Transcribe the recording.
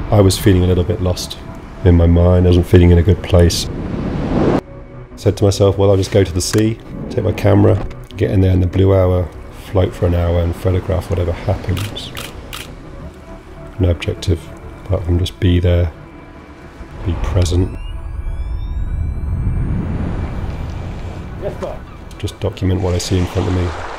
I was feeling a little bit lost in my mind. I wasn't feeling in a good place. I said to myself, well, I'll just go to the sea, take my camera, get in there in the blue hour, float for an hour and photograph whatever happens. No objective apart from just be there, be present. Just document what I see in front of me.